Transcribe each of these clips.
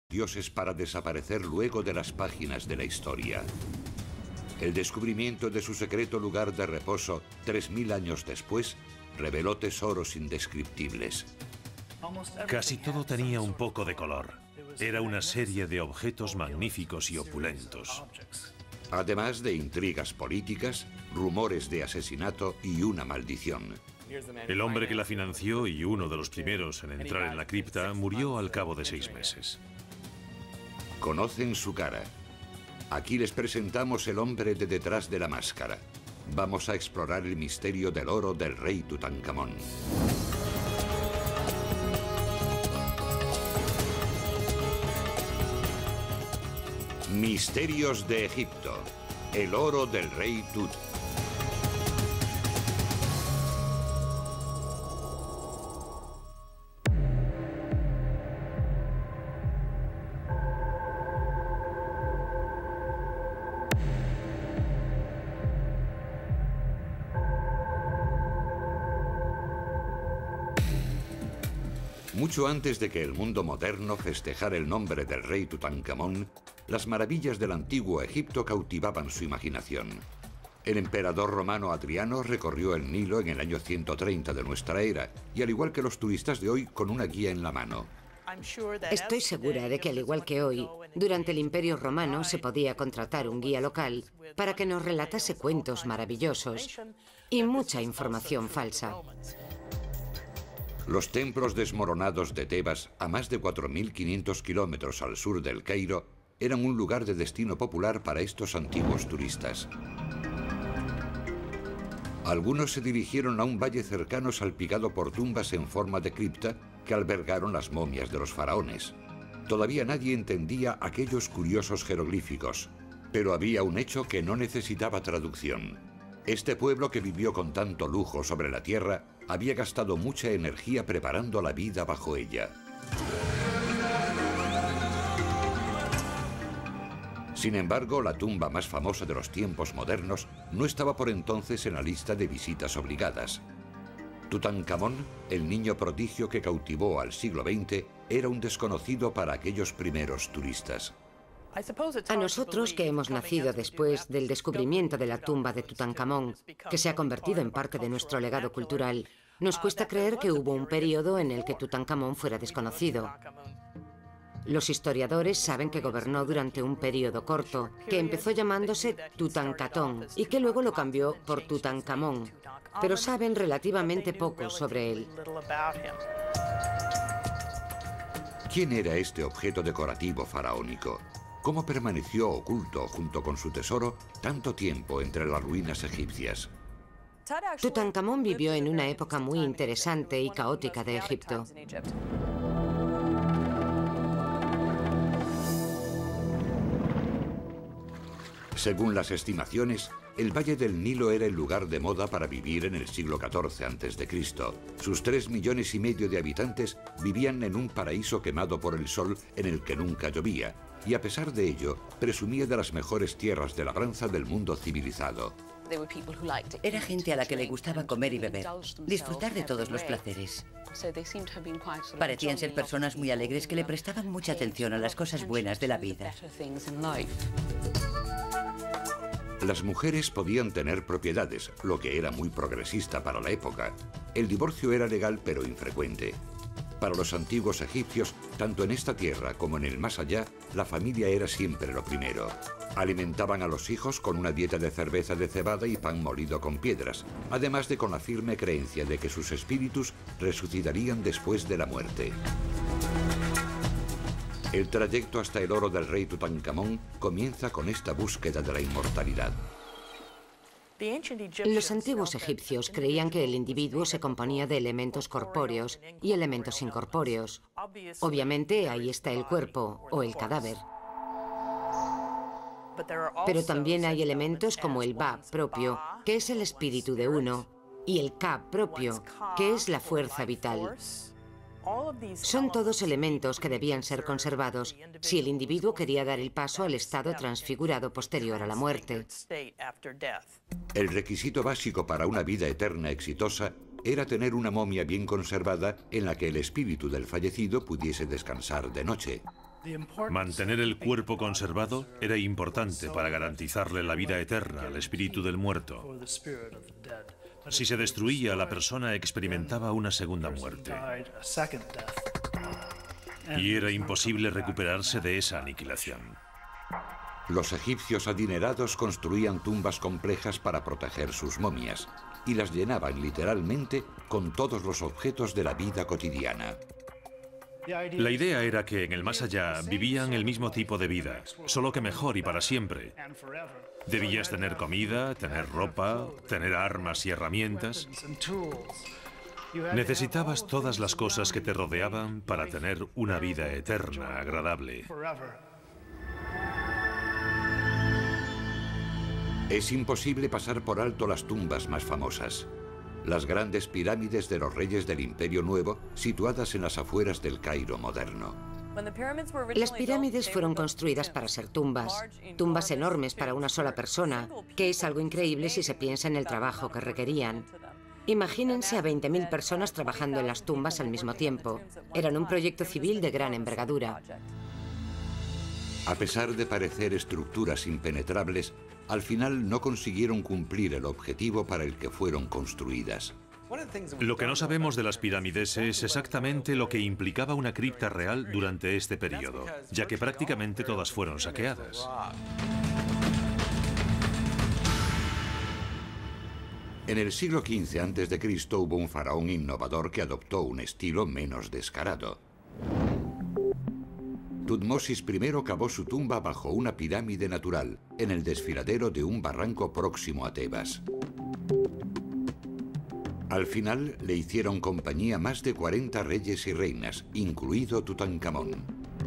dioses para desaparecer luego de las páginas de la historia. El descubrimiento de su secreto lugar de reposo 3000 años después reveló tesoros indescriptibles. Casi todo tenía un poco de color. Era una serie de objetos magníficos y opulentos. Además de intrigas políticas, rumores de asesinato y una maldición. El hombre que la financió y uno de los primeros en entrar en la cripta murió al cabo de 6 meses. Conocen su cara. Aquí les presentamos el hombre de detrás de la máscara. Vamos a explorar el misterio del oro del rey Tutankamón. Misterios de Egipto. El oro del rey Tut. Mucho antes de que el mundo moderno festejara el nombre del rey Tutankamón, las maravillas del antiguo Egipto cautivaban su imaginación. El emperador romano Adriano recorrió el Nilo en el año 130 de nuestra era, y al igual que los turistas de hoy, con una guía en la mano. Estoy segura de que, al igual que hoy, durante el Imperio Romano se podía contratar un guía local para que nos relatase cuentos maravillosos y mucha información falsa. Los templos desmoronados de Tebas, a más de 4.500 kilómetros al sur del Cairo, eran un lugar de destino popular para estos antiguos turistas. Algunos se dirigieron a un valle cercano salpicado por tumbas en forma de cripta que albergaron las momias de los faraones. Todavía nadie entendía aquellos curiosos jeroglíficos, pero había un hecho que no necesitaba traducción. Este pueblo que vivió con tanto lujo sobre la tierra había gastado mucha energía preparando la vida bajo ella. Sin embargo, la tumba más famosa de los tiempos modernos no estaba por entonces en la lista de visitas obligadas. Tutankamón, el niño prodigio que cautivó al siglo XX, era un desconocido para aquellos primeros turistas. A nosotros, que hemos nacido después del descubrimiento de la tumba de Tutankamón, que se ha convertido en parte de nuestro legado cultural, nos cuesta creer que hubo un periodo en el que Tutankamón fuera desconocido. Los historiadores saben que gobernó durante un periodo corto, que empezó llamándose Tutankatón y que luego lo cambió por Tutankamón, pero saben relativamente poco sobre él. ¿Quién era este objeto decorativo faraónico? ¿Cómo permaneció oculto junto con su tesoro tanto tiempo entre las ruinas egipcias? Tutankamón vivió en una época muy interesante y caótica de Egipto. Según las estimaciones, el Valle del Nilo era el lugar de moda para vivir en el siglo XIV a.C. Sus 3,5 millones de habitantes vivían en un paraíso quemado por el sol en el que nunca llovía, y a pesar de ello, presumía de las mejores tierras de labranza del mundo civilizado. Era gente a la que le gustaba comer y beber, disfrutar de todos los placeres. Parecían ser personas muy alegres que le prestaban mucha atención a las cosas buenas de la vida. Las mujeres podían tener propiedades, lo que era muy progresista para la época. El divorcio era legal pero infrecuente. Para los antiguos egipcios, tanto en esta tierra como en el más allá, la familia era siempre lo primero. Alimentaban a los hijos con una dieta de cerveza de cebada y pan molido con piedras, además de con la firme creencia de que sus espíritus resucitarían después de la muerte. El trayecto hasta el oro del rey Tutankamón comienza con esta búsqueda de la inmortalidad. Los antiguos egipcios creían que el individuo se componía de elementos corpóreos y elementos incorpóreos. Obviamente, ahí está el cuerpo o el cadáver. Pero también hay elementos como el Ba propio, que es el espíritu de uno, y el Ka propio, que es la fuerza vital. Son todos elementos que debían ser conservados si el individuo quería dar el paso al estado transfigurado posterior a la muerte. El requisito básico para una vida eterna exitosa era tener una momia bien conservada en la que el espíritu del fallecido pudiese descansar de noche. Mantener el cuerpo conservado era importante para garantizarle la vida eterna al espíritu del muerto. Si se destruía, la persona experimentaba una segunda muerte. Y era imposible recuperarse de esa aniquilación. Los egipcios adinerados construían tumbas complejas para proteger sus momias y las llenaban literalmente con todos los objetos de la vida cotidiana. La idea era que en el más allá vivían el mismo tipo de vida, solo que mejor y para siempre. Debías tener comida, tener ropa, tener armas y herramientas. Necesitabas todas las cosas que te rodeaban para tener una vida eterna, agradable. Es imposible pasar por alto las tumbas más famosas. Las grandes pirámides de los reyes del Imperio Nuevo, situadas en las afueras del Cairo moderno. Las pirámides fueron construidas para ser tumbas enormes para una sola persona, que es algo increíble si se piensa en el trabajo que requerían. Imagínense a 20.000 personas trabajando en las tumbas al mismo tiempo. Eran un proyecto civil de gran envergadura. A pesar de parecer estructuras impenetrables, al final no consiguieron cumplir el objetivo para el que fueron construidas. Lo que no sabemos de las pirámides es exactamente lo que implicaba una cripta real durante este periodo, ya que prácticamente todas fueron saqueadas. En el siglo XV a.C. hubo un faraón innovador que adoptó un estilo menos descarado. Tutmosis I cavó su tumba bajo una pirámide natural, en el desfiladero de un barranco próximo a Tebas. Al final le hicieron compañía más de 40 reyes y reinas, incluido Tutankamón.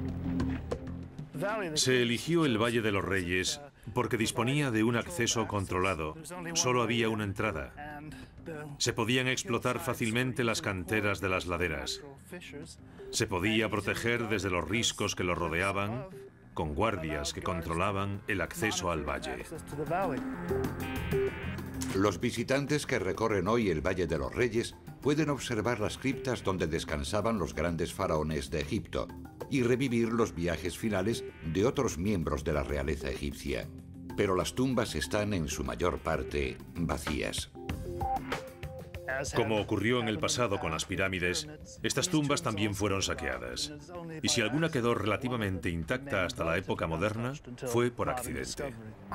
Se eligió el Valle de los Reyes porque disponía de un acceso controlado. Solo había una entrada. Se podían explotar fácilmente las canteras de las laderas. Se podía proteger desde los riscos que lo rodeaban, con guardias que controlaban el acceso al valle. Los visitantes que recorren hoy el Valle de los Reyes pueden observar las criptas donde descansaban los grandes faraones de Egipto y revivir los viajes finales de otros miembros de la realeza egipcia. Pero las tumbas están en su mayor parte vacías. Como ocurrió en el pasado con las pirámides, estas tumbas también fueron saqueadas. Y si alguna quedó relativamente intacta hasta la época moderna, fue por accidente.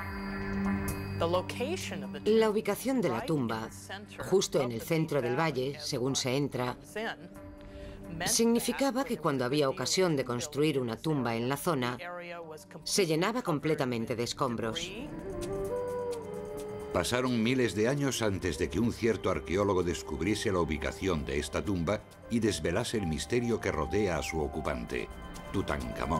La ubicación de la tumba, justo en el centro del valle, según se entra, significaba que cuando había ocasión de construir una tumba en la zona, se llenaba completamente de escombros. Pasaron miles de años antes de que un cierto arqueólogo descubriese la ubicación de esta tumba y desvelase el misterio que rodea a su ocupante, Tutankamón.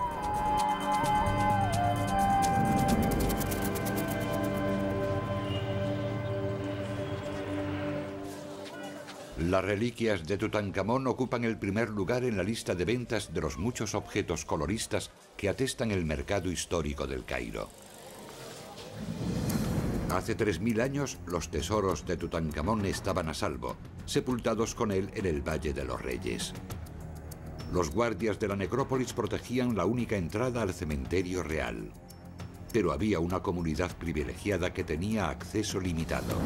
Las reliquias de Tutankamón ocupan el primer lugar en la lista de ventas de los muchos objetos coloristas que atestan el mercado histórico del Cairo. Hace 3000 años, los tesoros de Tutankamón estaban a salvo, sepultados con él en el Valle de los Reyes. Los guardias de la necrópolis protegían la única entrada al cementerio real. Pero había una comunidad privilegiada que tenía acceso limitado.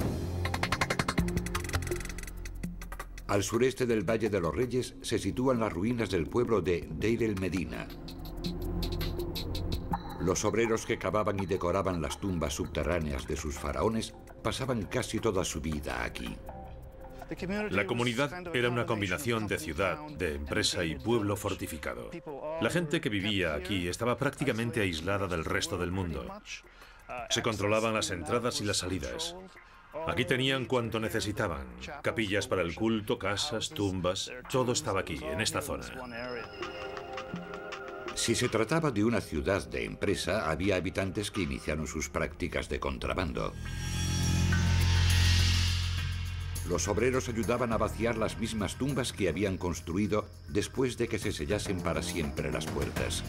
Al sureste del Valle de los Reyes se sitúan las ruinas del pueblo de Deir el-Medina. Los obreros que cavaban y decoraban las tumbas subterráneas de sus faraones pasaban casi toda su vida aquí. La comunidad era una combinación de ciudad, de empresa y pueblo fortificado. La gente que vivía aquí estaba prácticamente aislada del resto del mundo. Se controlaban las entradas y las salidas. Aquí tenían cuanto necesitaban: capillas para el culto, casas, tumbas, todo estaba aquí, en esta zona. Si se trataba de una ciudad de empresa, había habitantes que iniciaron sus prácticas de contrabando. Los obreros ayudaban a vaciar las mismas tumbas que habían construido después de que se sellasen para siempre las puertas.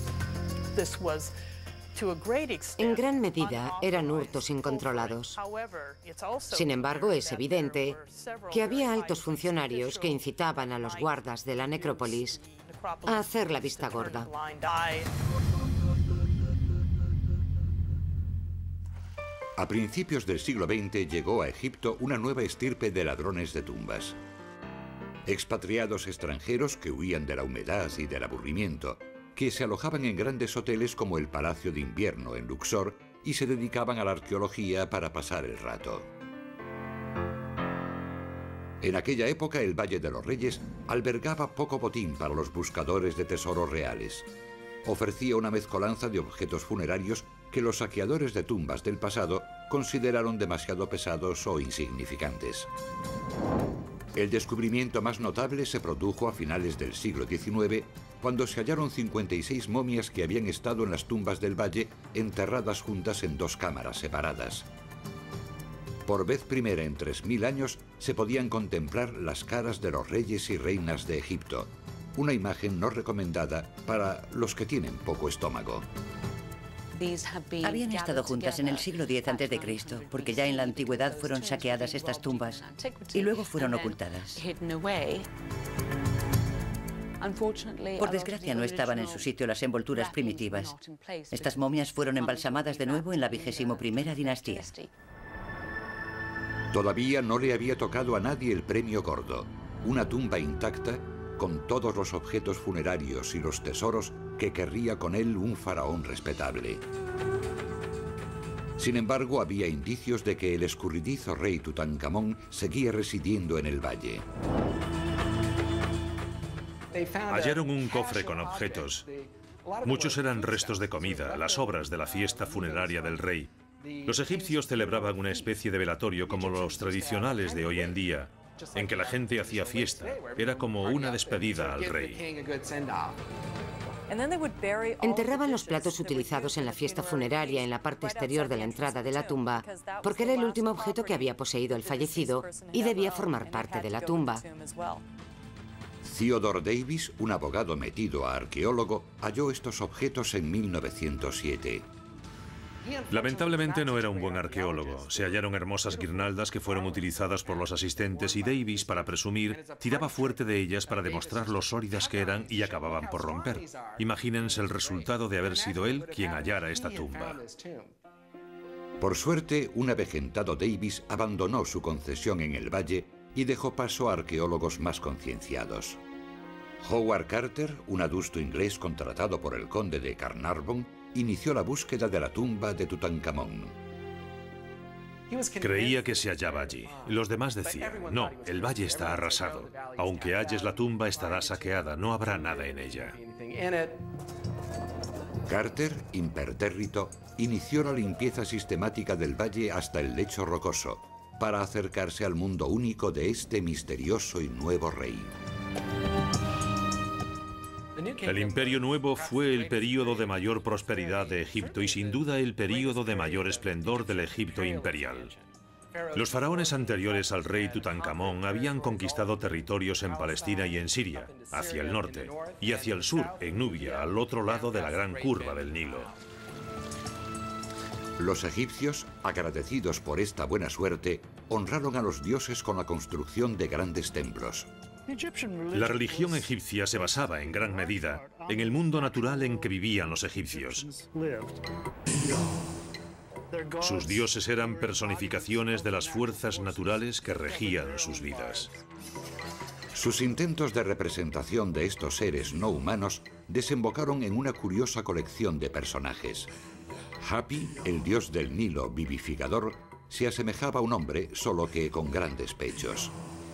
En gran medida eran hurtos incontrolados. Sin embargo, es evidente que había altos funcionarios que incitaban a los guardas de la necrópolis a hacer la vista gorda. A principios del siglo XX llegó a Egipto una nueva estirpe de ladrones de tumbas. Expatriados extranjeros que huían de la humedad y del aburrimiento, que se alojaban en grandes hoteles como el Palacio de Invierno en Luxor y se dedicaban a la arqueología para pasar el rato. En aquella época el Valle de los Reyes albergaba poco botín para los buscadores de tesoros reales. Ofrecía una mezcolanza de objetos funerarios que los saqueadores de tumbas del pasado consideraron demasiado pesados o insignificantes. El descubrimiento más notable se produjo a finales del siglo XIX, cuando se hallaron 56 momias que habían estado en las tumbas del valle enterradas juntas en 2 cámaras separadas. Por vez primera en 3000 años se podían contemplar las caras de los reyes y reinas de Egipto, una imagen no recomendada para los que tienen poco estómago. Habían estado juntas en el siglo X a.C., porque ya en la antigüedad fueron saqueadas estas tumbas y luego fueron ocultadas. Por desgracia no estaban en su sitio las envolturas primitivas. Estas momias fueron embalsamadas de nuevo en la 21ª dinastía. Todavía no le había tocado a nadie el premio gordo, una tumba intacta con todos los objetos funerarios y los tesoros que querría con él un faraón respetable. Sin embargo, había indicios de que el escurridizo rey Tutankamón seguía residiendo en el valle. Hallaron un cofre con objetos. Muchos eran restos de comida, las obras de la fiesta funeraria del rey. Los egipcios celebraban una especie de velatorio como los tradicionales de hoy en día, en que la gente hacía fiesta. Era como una despedida al rey. Enterraban los platos utilizados en la fiesta funeraria en la parte exterior de la entrada de la tumba, porque era el último objeto que había poseído el fallecido y debía formar parte de la tumba. Theodore Davis, un abogado metido a arqueólogo, halló estos objetos en 1907. Lamentablemente no era un buen arqueólogo. Se hallaron hermosas guirnaldas que fueron utilizadas por los asistentes y Davis, para presumir, tiraba fuerte de ellas para demostrar lo sólidas que eran y acababan por romper. Imagínense el resultado de haber sido él quien hallara esta tumba. Por suerte, un avejentado Davis abandonó su concesión en el valle y dejó paso a arqueólogos más concienciados. Howard Carter, un adusto inglés contratado por el conde de Carnarvon, inició la búsqueda de la tumba de Tutankamón. Creía que se hallaba allí. Los demás decían, no, el valle está arrasado. Aunque halles la tumba, estará saqueada, no habrá nada en ella. Carter, impertérrito, inició la limpieza sistemática del valle hasta el lecho rocoso, para acercarse al mundo único de este misterioso y nuevo rey. El Imperio Nuevo fue el período de mayor prosperidad de Egipto y sin duda el período de mayor esplendor del Egipto imperial. Los faraones anteriores al rey Tutankamón habían conquistado territorios en Palestina y en Siria, hacia el norte, y hacia el sur, en Nubia, al otro lado de la gran curva del Nilo. Los egipcios, agradecidos por esta buena suerte, honraron a los dioses con la construcción de grandes templos. La religión egipcia se basaba en gran medida en el mundo natural en que vivían los egipcios. Sus dioses eran personificaciones de las fuerzas naturales que regían sus vidas. Sus intentos de representación de estos seres no humanos desembocaron en una curiosa colección de personajes. Hapi, el dios del Nilo vivificador, se asemejaba a un hombre, solo que con grandes pechos.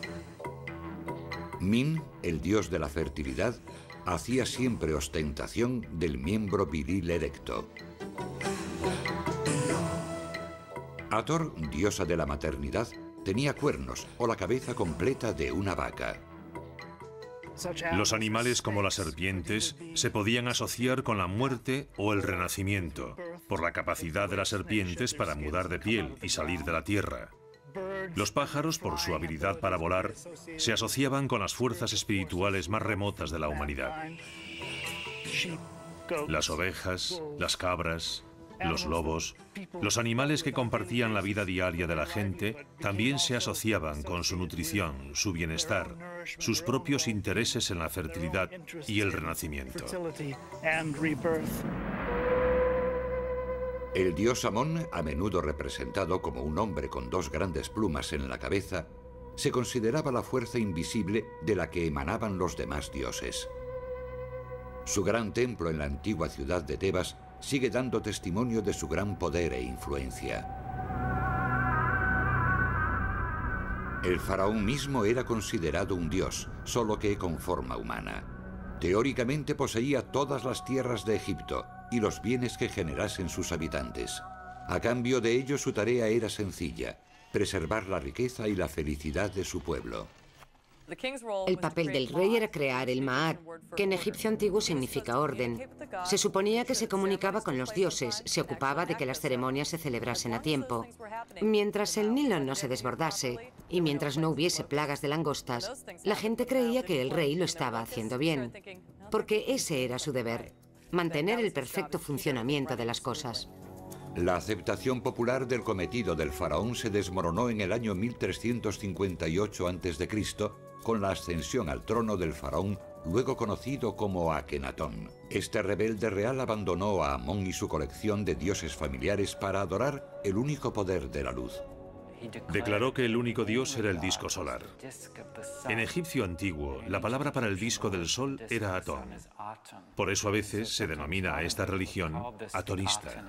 Min, el dios de la fertilidad, hacía siempre ostentación del miembro viril erecto. Hathor, diosa de la maternidad, tenía cuernos o la cabeza completa de una vaca. Los animales como las serpientes se podían asociar con la muerte o el renacimiento, por la capacidad de las serpientes para mudar de piel y salir de la tierra. Los pájaros, por su habilidad para volar, se asociaban con las fuerzas espirituales más remotas de la humanidad. Las ovejas, las cabras los lobos, los animales que compartían la vida diaria de la gente, también se asociaban con su nutrición, su bienestar, sus propios intereses en la fertilidad y el renacimiento. El dios Amón, a menudo representado como un hombre con dos grandes plumas en la cabeza, se consideraba la fuerza invisible de la que emanaban los demás dioses. Su gran templo en la antigua ciudad de Tebas sigue dando testimonio de su gran poder e influencia. El faraón mismo era considerado un dios, solo que con forma humana. Teóricamente poseía todas las tierras de Egipto y los bienes que generasen sus habitantes. A cambio de ello, su tarea era sencilla: preservar la riqueza y la felicidad de su pueblo. El papel del rey era crear el Ma'at, que en egipcio antiguo significa orden. Se suponía que se comunicaba con los dioses, se ocupaba de que las ceremonias se celebrasen a tiempo. Mientras el Nilo no se desbordase y mientras no hubiese plagas de langostas, la gente creía que el rey lo estaba haciendo bien, porque ese era su deber: mantener el perfecto funcionamiento de las cosas. La aceptación popular del cometido del faraón se desmoronó en el año 1358 a.C., con la ascensión al trono del faraón, luego conocido como Akenatón. Este rebelde real abandonó a Amón y su colección de dioses familiares para adorar el único poder de la luz. Declaró que el único dios era el disco solar. En egipcio antiguo, la palabra para el disco del sol era Atón. Por eso a veces se denomina a esta religión atonista.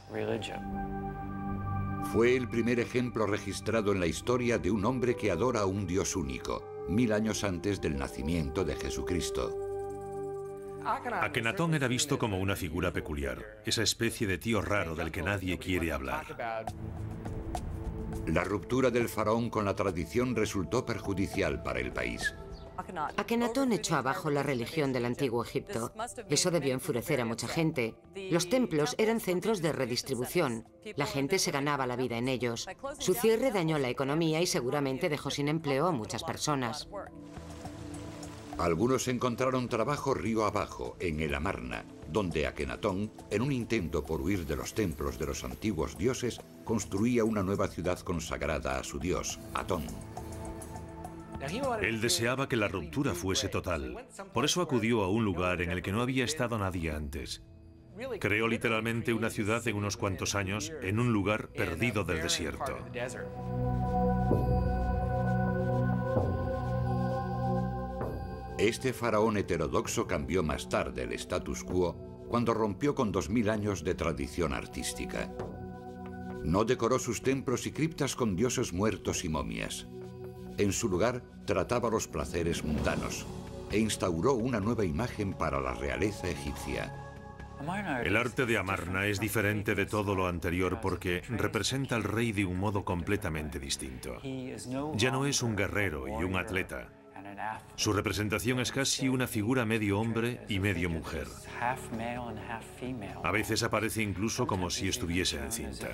Fue el primer ejemplo registrado en la historia de un hombre que adora a un dios único, 1000 años antes del nacimiento de Jesucristo. Akenatón era visto como una figura peculiar, esa especie de tío raro del que nadie quiere hablar. La ruptura del faraón con la tradición resultó perjudicial para el país. Akenatón echó abajo la religión del antiguo Egipto. Eso debió enfurecer a mucha gente. Los templos eran centros de redistribución. La gente se ganaba la vida en ellos. Su cierre dañó la economía y seguramente dejó sin empleo a muchas personas. Algunos encontraron trabajo río abajo, en el Amarna, donde Akenatón, en un intento por huir de los templos de los antiguos dioses, construía una nueva ciudad consagrada a su dios, Atón. Él deseaba que la ruptura fuese total. Por eso acudió a un lugar en el que no había estado nadie antes. Creó literalmente una ciudad en unos cuantos años en un lugar perdido del desierto. Este faraón heterodoxo cambió más tarde el status quo cuando rompió con 2000 años de tradición artística. No decoró sus templos y criptas con dioses muertos y momias. En su lugar, trataba los placeres mundanos e instauró una nueva imagen para la realeza egipcia. El arte de Amarna es diferente de todo lo anterior porque representa al rey de un modo completamente distinto. Ya no es un guerrero y un atleta. Su representación es casi una figura medio hombre y medio mujer. A veces aparece incluso como si estuviese encinta.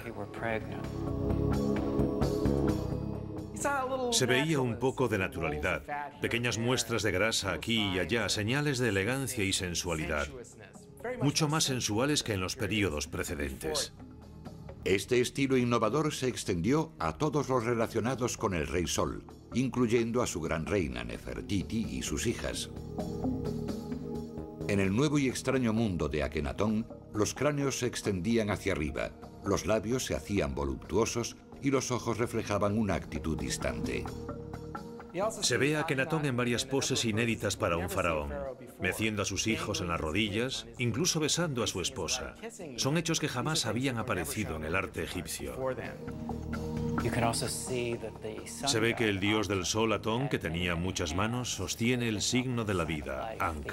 Se veía un poco de naturalidad, pequeñas muestras de grasa aquí y allá, señales de elegancia y sensualidad, mucho más sensuales que en los períodos precedentes. Este estilo innovador se extendió a todos los relacionados con el rey Sol, incluyendo a su gran reina Nefertiti y sus hijas. En el nuevo y extraño mundo de Akenatón, los cráneos se extendían hacia arriba, los labios se hacían voluptuosos y los ojos reflejaban una actitud distante. Se ve a Akenatón en varias poses inéditas para un faraón, meciendo a sus hijos en las rodillas, incluso besando a su esposa. Son hechos que jamás habían aparecido en el arte egipcio. Se ve que el dios del sol, Atón, que tenía muchas manos, sostiene el signo de la vida, Ankh.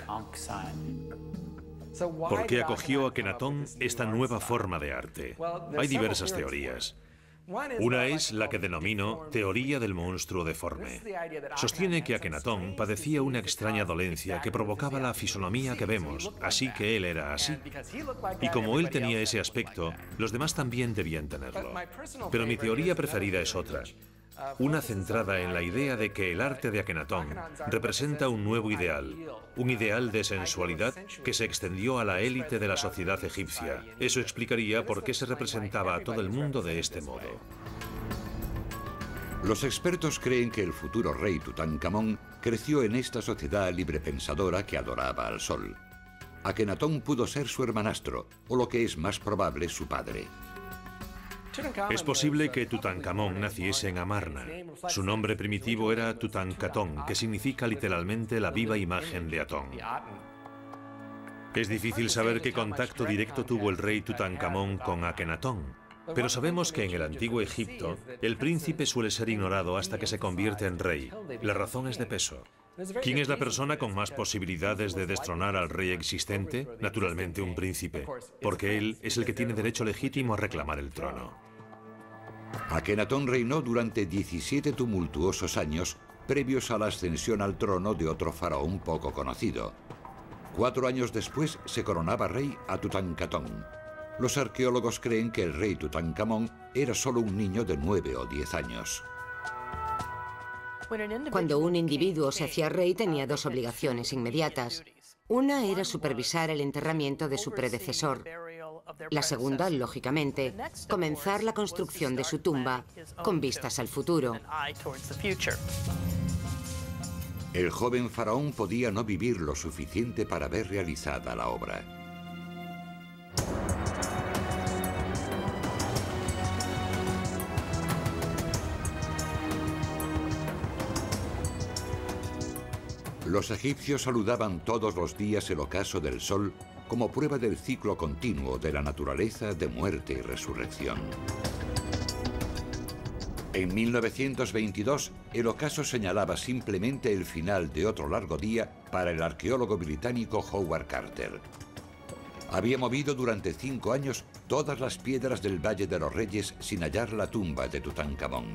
¿Por qué acogió Akenatón esta nueva forma de arte? Hay diversas teorías. Una es la que denomino teoría del monstruo deforme. Sostiene que Akenatón padecía una extraña dolencia que provocaba la fisonomía que vemos, así que él era así. Y como él tenía ese aspecto, los demás también debían tenerlo. Pero mi teoría preferida es otra. una centrada en la idea de que el arte de Akenatón representa un nuevo ideal, un ideal de sensualidad que se extendió a la élite de la sociedad egipcia. Eso explicaría por qué se representaba a todo el mundo de este modo. Los expertos creen que el futuro rey Tutankamón creció en esta sociedad librepensadora que adoraba al sol. Akenatón pudo ser su hermanastro, o lo que es más probable, su padre. Es posible que Tutankamón naciese en Amarna. Su nombre primitivo era Tutankatón, que significa literalmente la viva imagen de Atón. Es difícil saber qué contacto directo tuvo el rey Tutankamón con Akenatón, pero sabemos que en el antiguo Egipto el príncipe suele ser ignorado hasta que se convierte en rey. La razón es de peso. ¿Quién es la persona con más posibilidades de destronar al rey existente? Naturalmente un príncipe, porque él es el que tiene derecho legítimo a reclamar el trono. Akenatón reinó durante 17 tumultuosos años previos a la ascensión al trono de otro faraón poco conocido. 4 años después se coronaba rey a Tutankatón. Los arqueólogos creen que el rey Tutankamón era solo un niño de 9 o 10 años. Cuando un individuo se hacía rey tenía dos obligaciones inmediatas. Una era supervisar el enterramiento de su predecesor. La segunda, lógicamente, comenzar la construcción de su tumba con vistas al futuro. El joven faraón podía no vivir lo suficiente para ver realizada la obra. Los egipcios saludaban todos los días el ocaso del sol como prueba del ciclo continuo de la naturaleza de muerte y resurrección. En 1922, el ocaso señalaba simplemente el final de otro largo día para el arqueólogo británico Howard Carter. Había movido durante 5 años todas las piedras del Valle de los Reyes sin hallar la tumba de Tutankamón.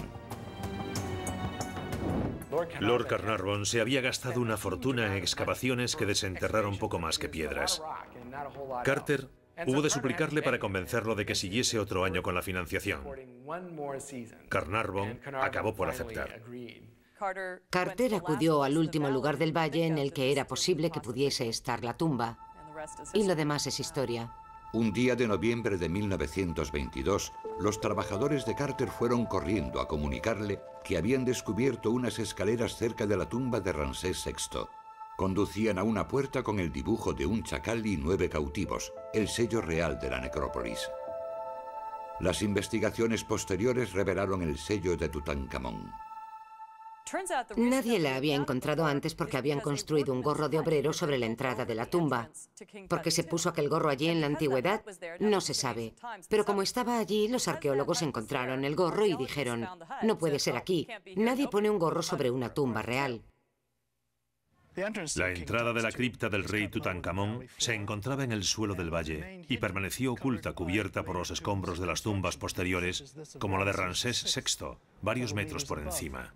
Lord Carnarvon se había gastado una fortuna en excavaciones que desenterraron poco más que piedras. Carter hubo de suplicarle para convencerlo de que siguiese otro año con la financiación. Carnarvon acabó por aceptar. Carter acudió al último lugar del valle en el que era posible que pudiese estar la tumba. Y lo demás es historia. Un día de noviembre de 1922, los trabajadores de Carter fueron corriendo a comunicarle que habían descubierto unas escaleras cerca de la tumba de Ramsés VI. Conducían a una puerta con el dibujo de un chacal y 9 cautivos, el sello real de la necrópolis. Las investigaciones posteriores revelaron el sello de Tutankamón. Nadie la había encontrado antes porque habían construido un gorro de obrero sobre la entrada de la tumba. ¿Por qué se puso aquel gorro allí en la antigüedad? No se sabe. Pero como estaba allí, los arqueólogos encontraron el gorro y dijeron, no puede ser aquí. Nadie pone un gorro sobre una tumba real. La entrada de la cripta del rey Tutankamón se encontraba en el suelo del valle y permaneció oculta, cubierta por los escombros de las tumbas posteriores, como la de Ramsés VI, varios metros por encima.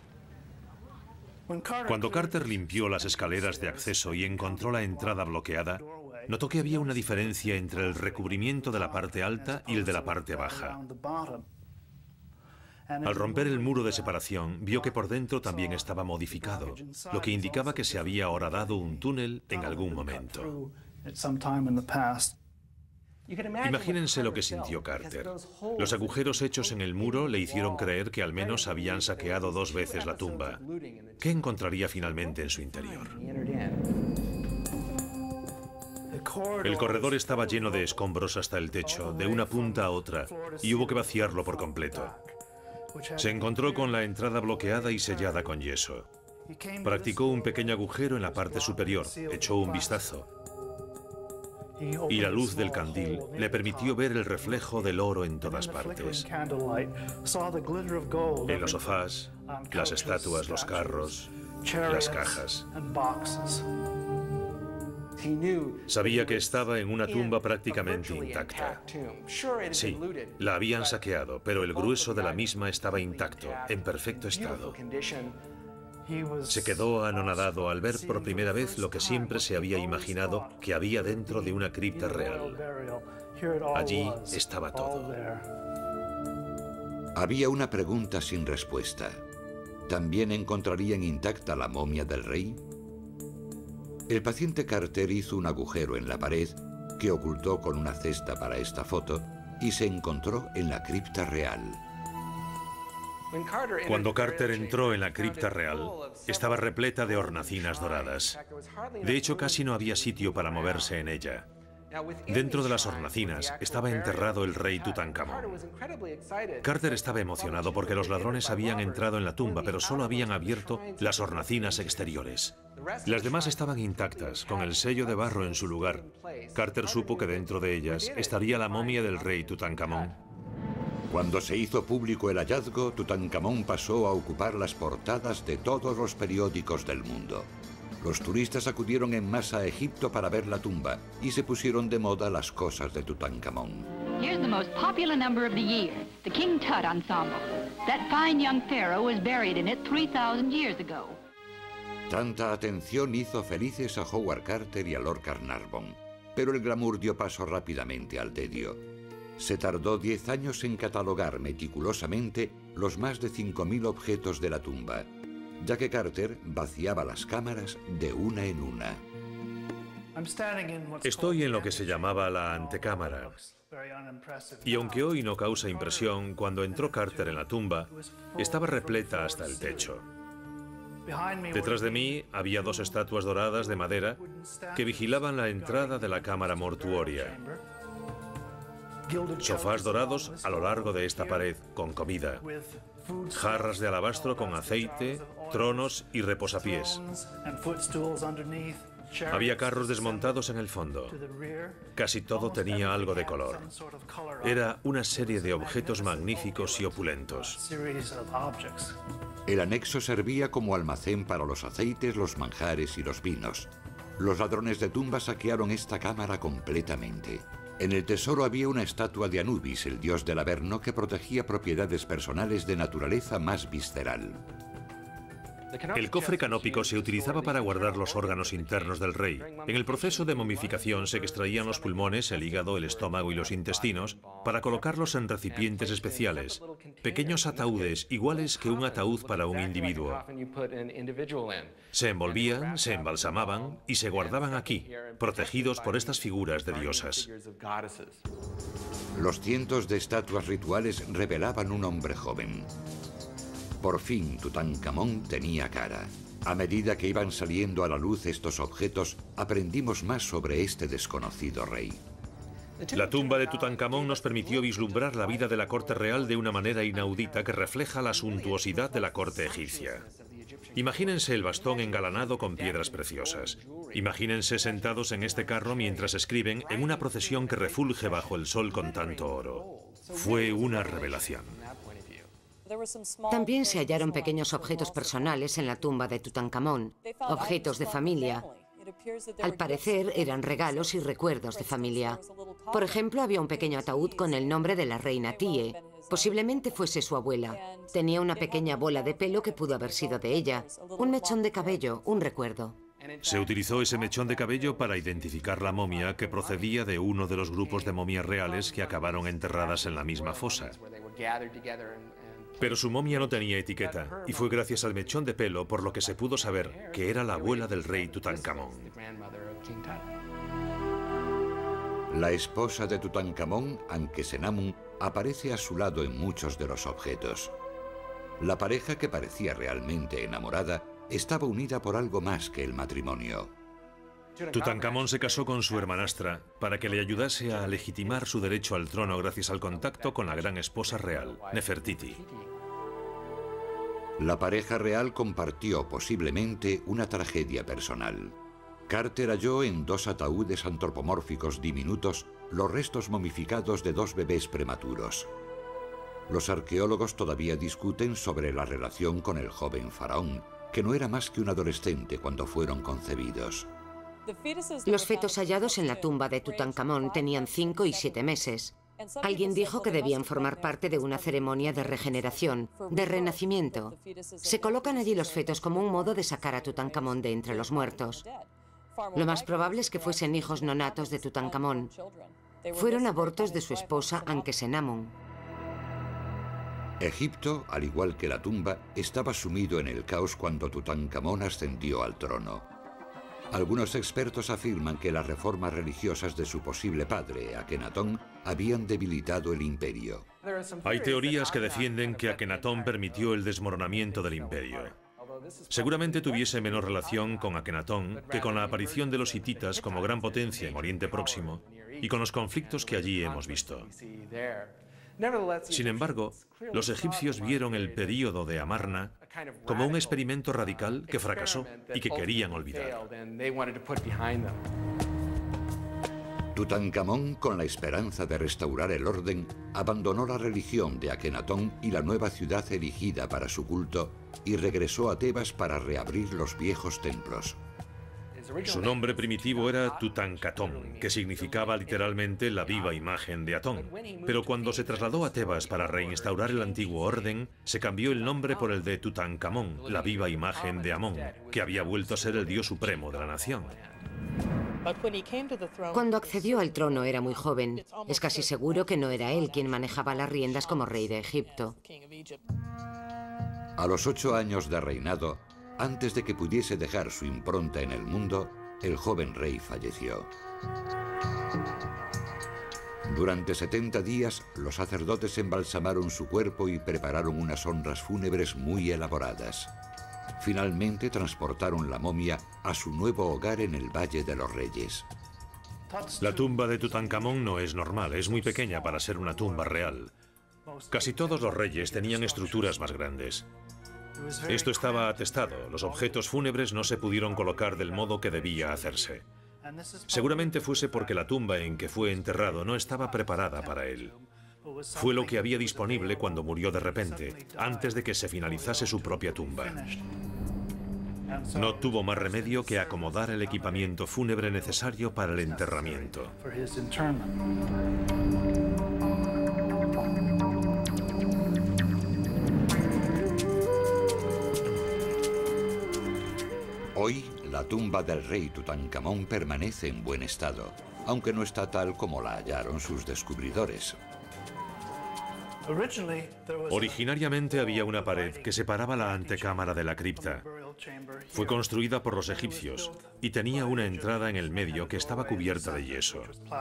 Cuando Carter limpió las escaleras de acceso y encontró la entrada bloqueada, notó que había una diferencia entre el recubrimiento de la parte alta y el de la parte baja. Al romper el muro de separación, vio que por dentro también estaba modificado, lo que indicaba que se había horadado un túnel en algún momento. Imagínense lo que sintió Carter. Los agujeros hechos en el muro le hicieron creer que al menos habían saqueado 2 veces la tumba. ¿Qué encontraría finalmente en su interior? El corredor estaba lleno de escombros hasta el techo, de una punta a otra, y hubo que vaciarlo por completo. Se encontró con la entrada bloqueada y sellada con yeso. Practicó un pequeño agujero en la parte superior, echó un vistazo. Y la luz del candil le permitió ver el reflejo del oro en todas partes. En los sofás, las estatuas, los carros, las cajas. Sabía que estaba en una tumba prácticamente intacta. Sí, la habían saqueado, pero el grueso de la misma estaba intacto, en perfecto estado. Se quedó anonadado al ver por primera vez lo que siempre se había imaginado que había dentro de una cripta real. Allí estaba todo. Había una pregunta sin respuesta. ¿También encontrarían intacta la momia del rey? El paciente Carter hizo un agujero en la pared que ocultó con una cesta para esta foto y se encontró en la cripta real. Cuando Carter entró en la cripta real, estaba repleta de hornacinas doradas. De hecho, casi no había sitio para moverse en ella. Dentro de las hornacinas estaba enterrado el rey Tutankamón. Carter estaba emocionado porque los ladrones habían entrado en la tumba, pero solo habían abierto las hornacinas exteriores. Las demás estaban intactas, con el sello de barro en su lugar. Carter supo que dentro de ellas estaría la momia del rey Tutankamón. Cuando se hizo público el hallazgo, Tutankamón pasó a ocupar las portadas de todos los periódicos del mundo. Los turistas acudieron en masa a Egipto para ver la tumba y se pusieron de moda las cosas de Tutankamón. Here's the most popular number of the year, the King Tut Ensemble. That fine young pharaoh was buried in it 3,000 years ago. Tanta atención hizo felices a Howard Carter y a Lord Carnarvon, pero el glamour dio paso rápidamente al tedio. Se tardó 10 años en catalogar meticulosamente los más de 5.000 objetos de la tumba, ya que Carter vaciaba las cámaras de una en una. Estoy en lo que se llamaba la antecámara. Y aunque hoy no causa impresión, cuando entró Carter en la tumba, estaba repleta hasta el techo. Detrás de mí había 2 estatuas doradas de madera que vigilaban la entrada de la cámara mortuoria. Sofás dorados a lo largo de esta pared, con comida. Jarras de alabastro con aceite, tronos y reposapiés. Había carros desmontados en el fondo. Casi todo tenía algo de color. Era una serie de objetos magníficos y opulentos. El anexo servía como almacén para los aceites, los manjares y los vinos. Los ladrones de tumbas saquearon esta cámara completamente. En el tesoro había una estatua de Anubis, el dios del Averno, que protegía propiedades personales de naturaleza más visceral. El cofre canópico se utilizaba para guardar los órganos internos del rey. En el proceso de momificación se extraían los pulmones, el hígado, el estómago y los intestinos para colocarlos en recipientes especiales, pequeños ataúdes iguales que un ataúd para un individuo. Se envolvían, se embalsamaban y se guardaban aquí, protegidos por estas figuras de diosas. Los cientos de estatuas rituales revelaban un hombre joven. Por fin, Tutankamón tenía cara. A medida que iban saliendo a la luz estos objetos, aprendimos más sobre este desconocido rey. La tumba de Tutankamón nos permitió vislumbrar la vida de la corte real de una manera inaudita que refleja la suntuosidad de la corte egipcia. Imagínense el bastón engalanado con piedras preciosas. Imagínense sentados en este carro mientras escriben en una procesión que refulge bajo el sol con tanto oro. Fue una revelación. También se hallaron pequeños objetos personales en la tumba de Tutankamón, objetos de familia. Al parecer eran regalos y recuerdos de familia. Por ejemplo, había un pequeño ataúd con el nombre de la reina Tie. Posiblemente fuese su abuela. Tenía una pequeña bola de pelo que pudo haber sido de ella. Un mechón de cabello, un recuerdo. Se utilizó ese mechón de cabello para identificar la momia que procedía de uno de los grupos de momias reales que acabaron enterradas en la misma fosa. Pero su momia no tenía etiqueta, y fue gracias al mechón de pelo por lo que se pudo saber que era la abuela del rey Tutankamón. La esposa de Tutankamón, Ankesenamun, aparece a su lado en muchos de los objetos. La pareja, que parecía realmente enamorada, estaba unida por algo más que el matrimonio. Tutankamón se casó con su hermanastra para que le ayudase a legitimar su derecho al trono gracias al contacto con la gran esposa real, Nefertiti. La pareja real compartió posiblemente una tragedia personal. Carter halló en 2 ataúdes antropomórficos diminutos los restos momificados de 2 bebés prematuros. Los arqueólogos todavía discuten sobre la relación con el joven faraón, que no era más que un adolescente cuando fueron concebidos. Los fetos hallados en la tumba de Tutankamón tenían 5 y 7 meses. Alguien dijo que debían formar parte de una ceremonia de regeneración, de renacimiento. Se colocan allí los fetos como un modo de sacar a Tutankamón de entre los muertos. Lo más probable es que fuesen hijos no natos de Tutankamón. Fueron abortos de su esposa Ankesenamun. Egipto, al igual que la tumba, estaba sumido en el caos cuando Tutankamón ascendió al trono. Algunos expertos afirman que las reformas religiosas de su posible padre, Akenatón, habían debilitado el imperio. Hay teorías que defienden que Akenatón permitió el desmoronamiento del imperio. Seguramente tuviese menos relación con Akenatón que con la aparición de los hititas como gran potencia en Oriente Próximo y con los conflictos que allí hemos visto. Sin embargo, los egipcios vieron el período de Amarna como un experimento radical que fracasó y que querían olvidar. Tutankamón, con la esperanza de restaurar el orden, abandonó la religión de Akenatón y la nueva ciudad erigida para su culto y regresó a Tebas para reabrir los viejos templos. Su nombre primitivo era Tutankatón, que significaba literalmente la viva imagen de Atón. Pero cuando se trasladó a Tebas para reinstaurar el antiguo orden, se cambió el nombre por el de Tutankamón, la viva imagen de Amón, que había vuelto a ser el dios supremo de la nación. Cuando accedió al trono era muy joven. Es casi seguro que no era él quien manejaba las riendas como rey de Egipto. A los 8 años de reinado, antes de que pudiese dejar su impronta en el mundo, el joven rey falleció. Durante 70 días, los sacerdotes embalsamaron su cuerpo y prepararon unas honras fúnebres muy elaboradas. Finalmente transportaron la momia a su nuevo hogar en el Valle de los Reyes. La tumba de Tutankamón no es normal, es muy pequeña para ser una tumba real. Casi todos los reyes tenían estructuras más grandes. Esto estaba atestado, los objetos fúnebres no se pudieron colocar del modo que debía hacerse. Seguramente fuese porque la tumba en que fue enterrado no estaba preparada para él. Fue lo que había disponible cuando murió de repente, antes de que se finalizase su propia tumba. No tuvo más remedio que acomodar el equipamiento fúnebre necesario para el enterramiento. Hoy, la tumba del rey Tutankamón permanece en buen estado, aunque no está tal como la hallaron sus descubridores. Originariamente había una pared que separaba la antecámara de la cripta. Fue construida por los egipcios y tenía una entrada en el medio que estaba cubierta de yeso.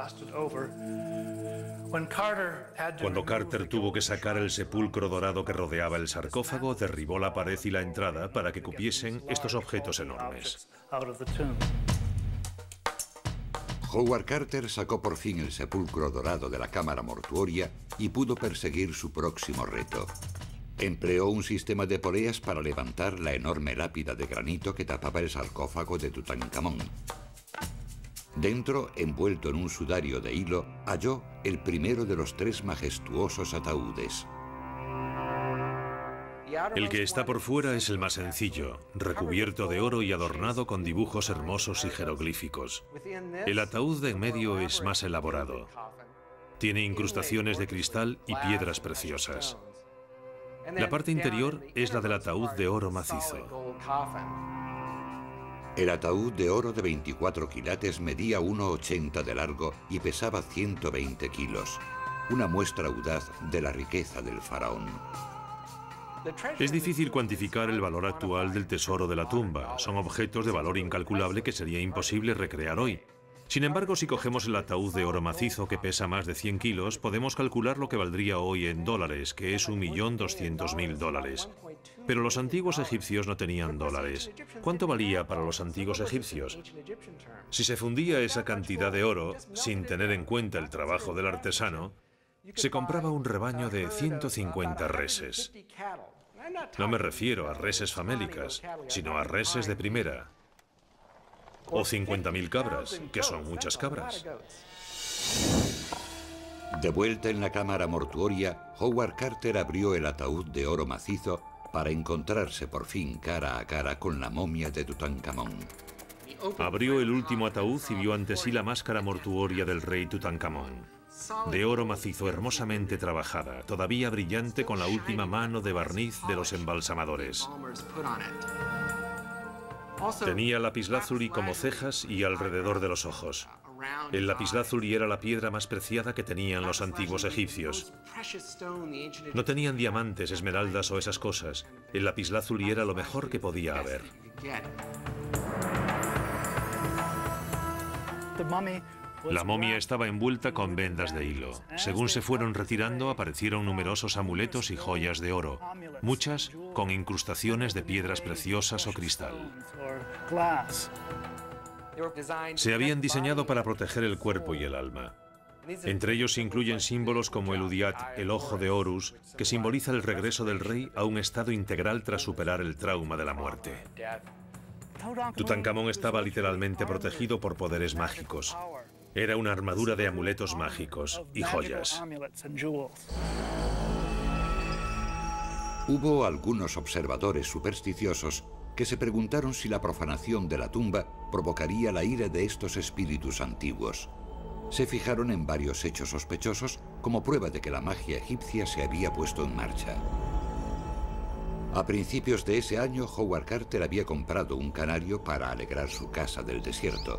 Cuando Carter tuvo que sacar el sepulcro dorado que rodeaba el sarcófago, derribó la pared y la entrada para que cupiesen estos objetos enormes. Howard Carter sacó por fin el sepulcro dorado de la cámara mortuoria y pudo perseguir su próximo reto. Empleó un sistema de poleas para levantar la enorme lápida de granito que tapaba el sarcófago de Tutankamón. Dentro, envuelto en un sudario de hilo, halló el primero de los 3 majestuosos ataúdes. El que está por fuera es el más sencillo, recubierto de oro y adornado con dibujos hermosos y jeroglíficos. El ataúd de en medio es más elaborado. Tiene incrustaciones de cristal y piedras preciosas. La parte interior es la del ataúd de oro macizo. El ataúd de oro de 24 quilates medía 1,80 de largo y pesaba 120 kilos. Una muestra audaz de la riqueza del faraón. Es difícil cuantificar el valor actual del tesoro de la tumba. Son objetos de valor incalculable que sería imposible recrear hoy. Sin embargo, si cogemos el ataúd de oro macizo que pesa más de 100 kilos, podemos calcular lo que valdría hoy en dólares, que es $1.200.000. Pero los antiguos egipcios no tenían dólares. ¿Cuánto valía para los antiguos egipcios? Si se fundía esa cantidad de oro, sin tener en cuenta el trabajo del artesano, se compraba un rebaño de 150 reses. No me refiero a reses famélicas, sino a reses de primera. O 50.000 cabras, que son muchas cabras. De vuelta en la cámara mortuoria, Howard Carter abrió el ataúd de oro macizo para encontrarse por fin cara a cara con la momia de Tutankamón. Abrió el último ataúd y vio ante sí la máscara mortuoria del rey Tutankamón. De oro macizo hermosamente trabajada, todavía brillante con la última mano de barniz de los embalsamadores. Tenía lapislázuli como cejas y alrededor de los ojos. El lapislázuli era la piedra más preciada que tenían los antiguos egipcios. No tenían diamantes, esmeraldas o esas cosas. El lapislázuli era lo mejor que podía haber. La momia estaba envuelta con vendas de hilo. Según se fueron retirando, aparecieron numerosos amuletos y joyas de oro, muchas con incrustaciones de piedras preciosas o cristal. Se habían diseñado para proteger el cuerpo y el alma. Entre ellos se incluyen símbolos como el Udiat, el ojo de Horus, que simboliza el regreso del rey a un estado integral tras superar el trauma de la muerte. Tutankamón estaba literalmente protegido por poderes mágicos. Era una armadura de amuletos mágicos y joyas. Hubo algunos observadores supersticiosos que se preguntaron si la profanación de la tumba provocaría la ira de estos espíritus antiguos. Se fijaron en varios hechos sospechosos como prueba de que la magia egipcia se había puesto en marcha. A principios de ese año, Howard Carter había comprado un canario para alegrar su casa del desierto.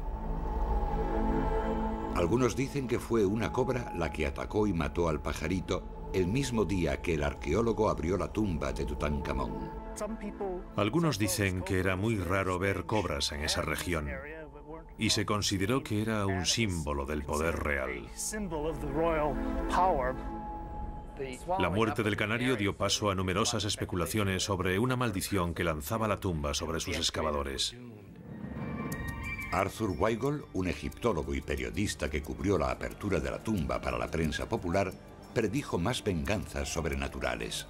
Algunos dicen que fue una cobra la que atacó y mató al pajarito el mismo día que el arqueólogo abrió la tumba de Tutankamón. Algunos dicen que era muy raro ver cobras en esa región y se consideró que era un símbolo del poder real. La muerte del canario dio paso a numerosas especulaciones sobre una maldición que lanzaba la tumba sobre sus excavadores. Arthur Weigel, un egiptólogo y periodista que cubrió la apertura de la tumba para la prensa popular, predijo más venganzas sobrenaturales.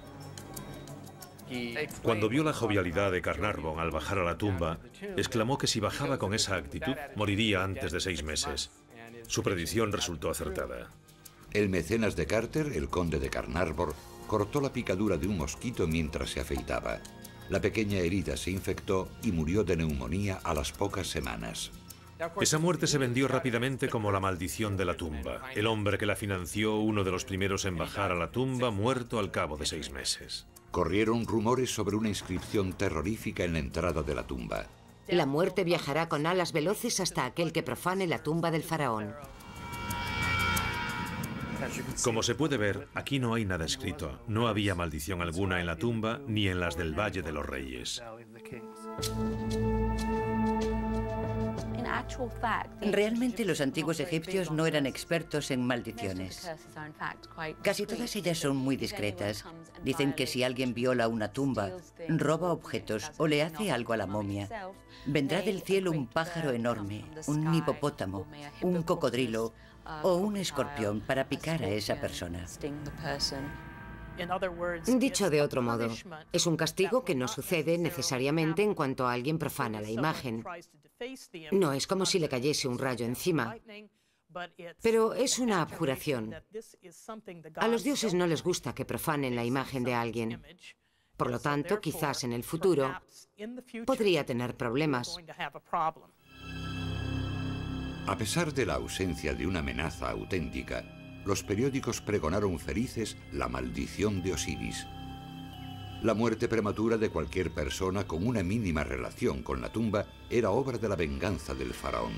Cuando vio la jovialidad de Carnarvon al bajar a la tumba, exclamó que si bajaba con esa actitud, moriría antes de 6 meses. Su predicción resultó acertada. El mecenas de Carter, el conde de Carnarvon, cortó la picadura de un mosquito mientras se afeitaba. La pequeña herida se infectó y murió de neumonía a las pocas semanas. Esa muerte se vendió rápidamente como la maldición de la tumba. El hombre que la financió, uno de los primeros en bajar a la tumba, muerto al cabo de 6 meses. Corrieron rumores sobre una inscripción terrorífica en la entrada de la tumba. La muerte viajará con alas veloces hasta aquel que profane la tumba del faraón. Como se puede ver, aquí no hay nada escrito. No había maldición alguna en la tumba ni en las del Valle de los Reyes. Realmente los antiguos egipcios no eran expertos en maldiciones. Casi todas ellas son muy discretas. Dicen que si alguien viola una tumba, roba objetos o le hace algo a la momia, vendrá del cielo un pájaro enorme, un hipopótamo, un cocodrilo o un escorpión para picar a esa persona. Dicho de otro modo, es un castigo que no sucede necesariamente en cuanto alguien profana la imagen. No es como si le cayese un rayo encima, pero es una abjuración. A los dioses no les gusta que profanen la imagen de alguien. Por lo tanto, quizás en el futuro podría tener problemas. A pesar de la ausencia de una amenaza auténtica, los periódicos pregonaron felices la maldición de Osiris. La muerte prematura de cualquier persona con una mínima relación con la tumba era obra de la venganza del faraón.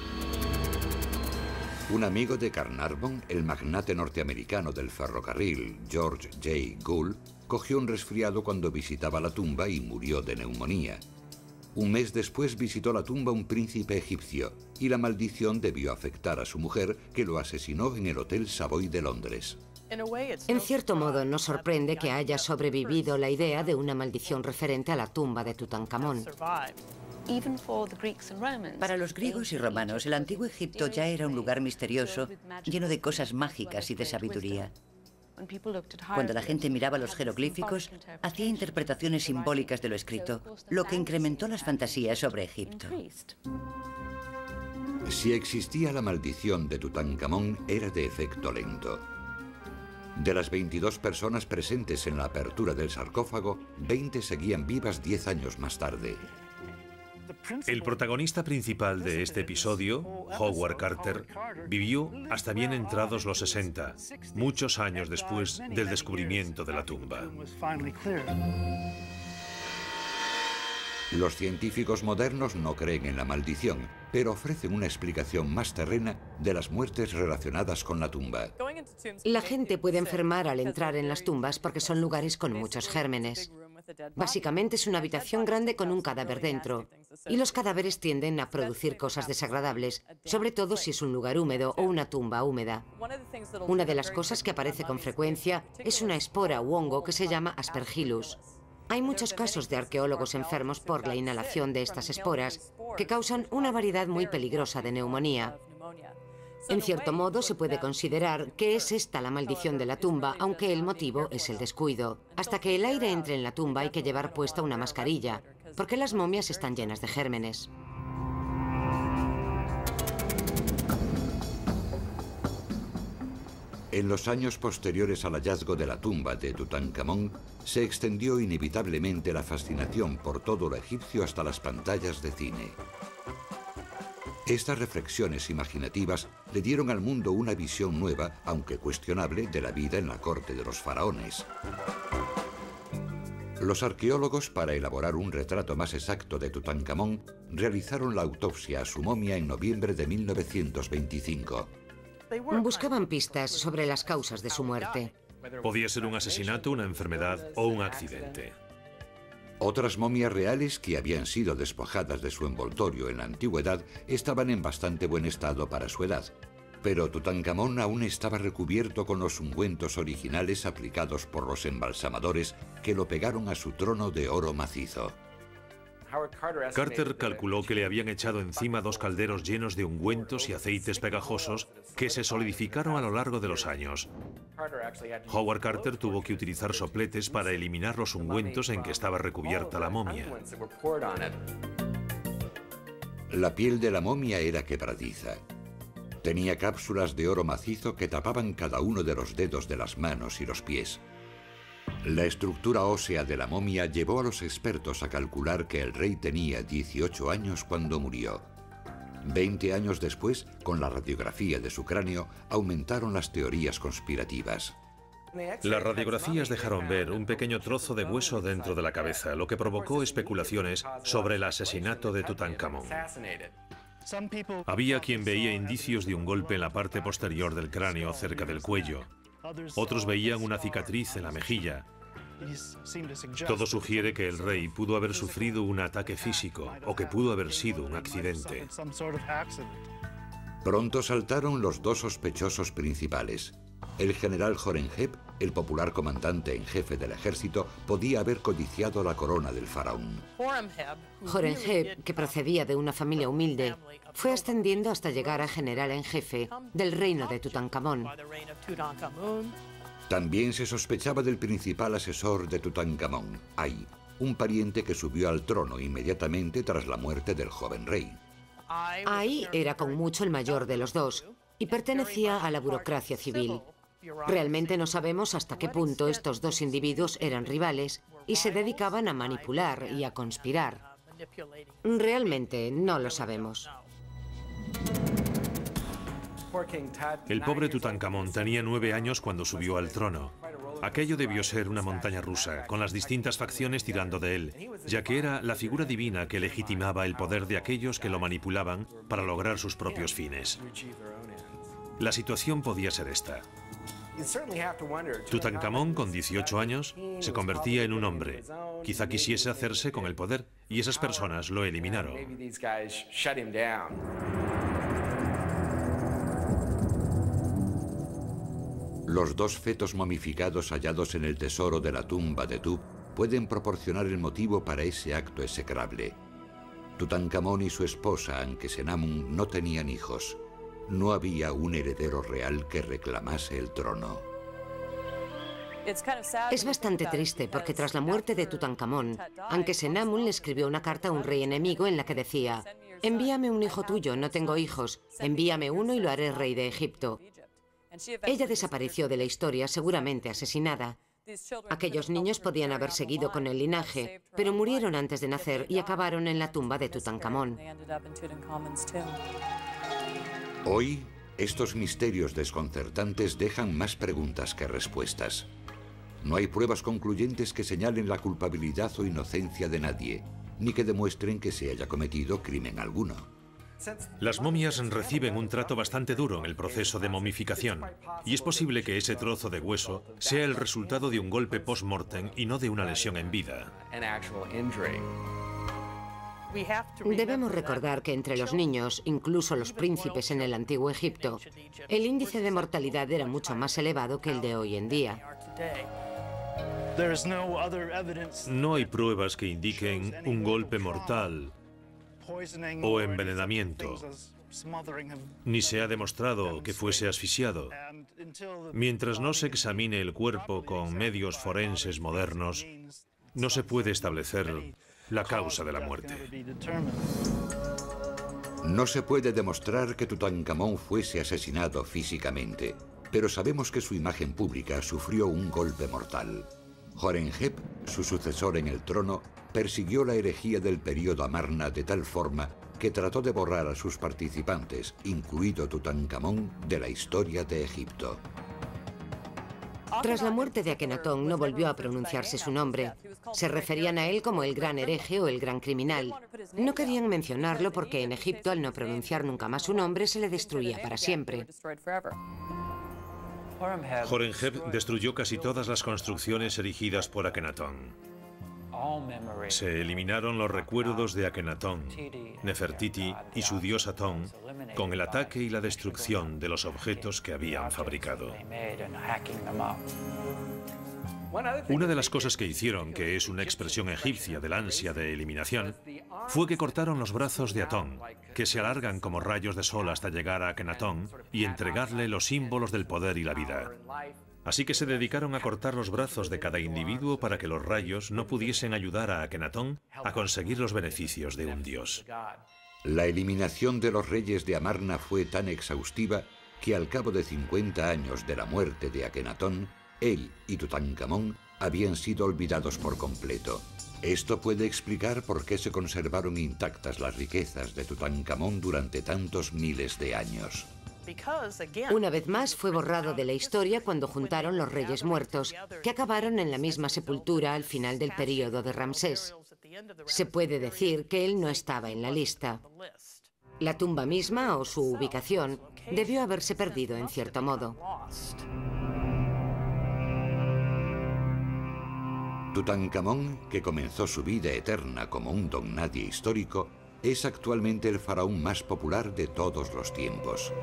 Un amigo de Carnarvon, el magnate norteamericano del ferrocarril, George J. Gould, cogió un resfriado cuando visitaba la tumba y murió de neumonía. Un mes después visitó la tumba un príncipe egipcio y la maldición debió afectar a su mujer, que lo asesinó en el Hotel Savoy de Londres. En cierto modo, nos sorprende que haya sobrevivido la idea de una maldición referente a la tumba de Tutankamón. Para los griegos y romanos, el antiguo Egipto ya era un lugar misterioso, lleno de cosas mágicas y de sabiduría. Cuando la gente miraba los jeroglíficos, hacía interpretaciones simbólicas de lo escrito, lo que incrementó las fantasías sobre Egipto. Si existía la maldición de Tutankamón, era de efecto lento. De las 22 personas presentes en la apertura del sarcófago, 20 seguían vivas 10 años más tarde. El protagonista principal de este episodio, Howard Carter, vivió hasta bien entrados los 60, muchos años después del descubrimiento de la tumba. Los científicos modernos no creen en la maldición, pero ofrecen una explicación más terrena de las muertes relacionadas con la tumba. La gente puede enfermar al entrar en las tumbas porque son lugares con muchos gérmenes. Básicamente es una habitación grande con un cadáver dentro, y los cadáveres tienden a producir cosas desagradables, sobre todo si es un lugar húmedo o una tumba húmeda. Una de las cosas que aparece con frecuencia es una espora u hongo que se llama Aspergillus. Hay muchos casos de arqueólogos enfermos por la inhalación de estas esporas, que causan una variedad muy peligrosa de neumonía. En cierto modo, se puede considerar que es esta la maldición de la tumba, aunque el motivo es el descuido. Hasta que el aire entre en la tumba hay que llevar puesta una mascarilla, porque las momias están llenas de gérmenes. En los años posteriores al hallazgo de la tumba de Tutankamón, se extendió inevitablemente la fascinación por todo lo egipcio hasta las pantallas de cine. Estas reflexiones imaginativas le dieron al mundo una visión nueva, aunque cuestionable, de la vida en la corte de los faraones. Los arqueólogos, para elaborar un retrato más exacto de Tutankamón, realizaron la autopsia a su momia en noviembre de 1925. Buscaban pistas sobre las causas de su muerte. Podía ser un asesinato, una enfermedad o un accidente. Otras momias reales que habían sido despojadas de su envoltorio en la antigüedad estaban en bastante buen estado para su edad. Pero Tutankamón aún estaba recubierto con los ungüentos originales aplicados por los embalsamadores que lo pegaron a su trono de oro macizo. Carter calculó que le habían echado encima 2 calderos llenos de ungüentos y aceites pegajosos que se solidificaron a lo largo de los años. Howard Carter tuvo que utilizar sopletes para eliminar los ungüentos en que estaba recubierta la momia. La piel de la momia era quebradiza. Tenía cápsulas de oro macizo que tapaban cada uno de los dedos de las manos y los pies. La estructura ósea de la momia llevó a los expertos a calcular que el rey tenía 18 años cuando murió. 20 años después, con la radiografía de su cráneo, aumentaron las teorías conspirativas. Las radiografías dejaron ver un pequeño trozo de hueso dentro de la cabeza, lo que provocó especulaciones sobre el asesinato de Tutankamón. Había quien veía indicios de un golpe en la parte posterior del cráneo cerca del cuello. Otros veían una cicatriz en la mejilla. Todo sugiere que el rey pudo haber sufrido un ataque físico o que pudo haber sido un accidente. Pronto saltaron los 2 sospechosos principales. El general Horemheb, el popular comandante en jefe del ejército, podía haber codiciado la corona del faraón. Horemheb, que procedía de una familia humilde, fue ascendiendo hasta llegar a general en jefe del reino de Tutankamón. También se sospechaba del principal asesor de Tutankamón, Ay, un pariente que subió al trono inmediatamente tras la muerte del joven rey. Ay era con mucho el mayor de los 2 y pertenecía a la burocracia civil. Realmente no sabemos hasta qué punto estos 2 individuos eran rivales y se dedicaban a manipular y a conspirar. Realmente no lo sabemos. El pobre Tutankamón tenía 9 años cuando subió al trono. Aquello debió ser una montaña rusa, con las distintas facciones tirando de él, ya que era la figura divina que legitimaba el poder de aquellos que lo manipulaban para lograr sus propios fines. La situación podía ser esta. Tutankamón, con 18 años, se convertía en un hombre. Quizá quisiese hacerse con el poder, y esas personas lo eliminaron. Los 2 fetos momificados hallados en el tesoro de la tumba de Tub pueden proporcionar el motivo para ese acto execrable. Tutankamón y su esposa, Ankesenamun, no tenían hijos. No había un heredero real que reclamase el trono. Es bastante triste porque tras la muerte de Tutankamón, Ankesenamun le escribió una carta a un rey enemigo en la que decía: «Envíame un hijo tuyo, no tengo hijos. Envíame uno y lo haré rey de Egipto». Ella desapareció de la historia, seguramente asesinada. Aquellos niños podían haber seguido con el linaje, pero murieron antes de nacer y acabaron en la tumba de Tutankamón. Hoy, estos misterios desconcertantes dejan más preguntas que respuestas. No hay pruebas concluyentes que señalen la culpabilidad o inocencia de nadie. ni que demuestren que se haya cometido crimen alguno. Las momias reciben un trato bastante duro en el proceso de momificación, y es posible que ese trozo de hueso sea el resultado de un golpe post-mortem y no de una lesión en vida. Debemos recordar que entre los niños, incluso los príncipes en el antiguo Egipto, el índice de mortalidad era mucho más elevado que el de hoy en día. No hay pruebas que indiquen un golpe mortal o envenenamiento, ni se ha demostrado que fuese asfixiado. Mientras no se examine el cuerpo con medios forenses modernos, no se puede establecer la causa de la muerte. No se puede demostrar que Tutankamón fuese asesinado físicamente, pero sabemos que su imagen pública sufrió un golpe mortal. Horemheb, su sucesor en el trono, persiguió la herejía del período Amarna de tal forma que trató de borrar a sus participantes, incluido Tutankamón, de la historia de Egipto. Tras la muerte de Akenatón no volvió a pronunciarse su nombre. Se referían a él como el gran hereje o el gran criminal. No querían mencionarlo porque en Egipto, al no pronunciar nunca más su nombre, se le destruía para siempre. Horemheb destruyó casi todas las construcciones erigidas por Akenatón. Se eliminaron los recuerdos de Akenatón, Nefertiti y su dios Atón con el ataque y la destrucción de los objetos que habían fabricado. Una de las cosas que hicieron, que es una expresión egipcia del ansia de eliminación, fue que cortaron los brazos de Atón, que se alargan como rayos de sol hasta llegar a Akenatón y entregarle los símbolos del poder y la vida. Así que se dedicaron a cortar los brazos de cada individuo para que los rayos no pudiesen ayudar a Akenatón a conseguir los beneficios de un dios. La eliminación de los reyes de Amarna fue tan exhaustiva que al cabo de 50 años de la muerte de Akenatón, él y Tutankamón habían sido olvidados por completo. Esto puede explicar por qué se conservaron intactas las riquezas de Tutankamón durante tantos miles de años. Una vez más fue borrado de la historia cuando juntaron los reyes muertos, que acabaron en la misma sepultura al final del período de Ramsés. Se puede decir que él no estaba en la lista. La tumba misma o su ubicación debió haberse perdido en cierto modo. Tutankamón, que comenzó su vida eterna como un don nadie histórico, es actualmente el faraón más popular de todos los tiempos.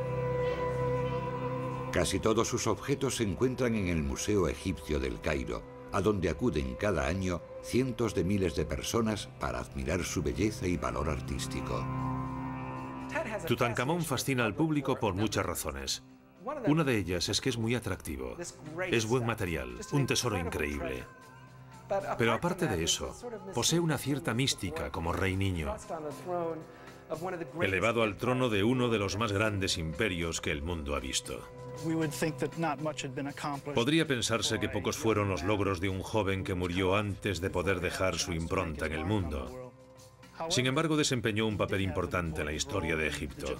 Casi todos sus objetos se encuentran en el Museo Egipcio del Cairo, a donde acuden cada año cientos de miles de personas para admirar su belleza y valor artístico. Tutankamón fascina al público por muchas razones. Una de ellas es que es muy atractivo. Es buen material, un tesoro increíble. Pero aparte de eso, posee una cierta mística como rey niño, elevado al trono de uno de los más grandes imperios que el mundo ha visto. Podría pensarse que pocos fueron los logros de un joven que murió antes de poder dejar su impronta en el mundo. Sin embargo, desempeñó un papel importante en la historia de Egipto.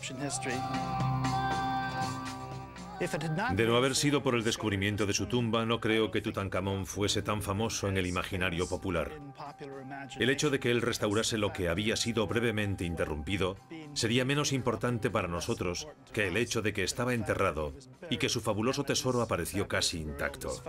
De no haber sido por el descubrimiento de su tumba, no creo que Tutankamón fuese tan famoso en el imaginario popular. El hecho de que él restaurase lo que había sido brevemente interrumpido sería menos importante para nosotros que el hecho de que estaba enterrado y que su fabuloso tesoro apareció casi intacto.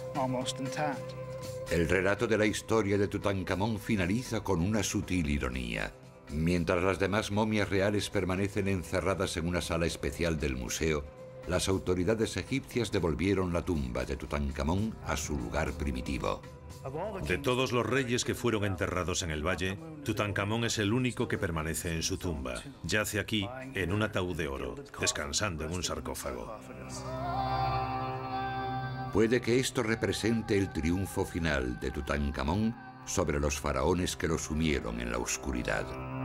El relato de la historia de Tutankamón finaliza con una sutil ironía. Mientras las demás momias reales permanecen encerradas en una sala especial del museo, las autoridades egipcias devolvieron la tumba de Tutankamón a su lugar primitivo. De todos los reyes que fueron enterrados en el valle, Tutankamón es el único que permanece en su tumba. Yace aquí, en un ataúd de oro, descansando en un sarcófago. Puede que esto represente el triunfo final de Tutankamón sobre los faraones que lo sumieron en la oscuridad.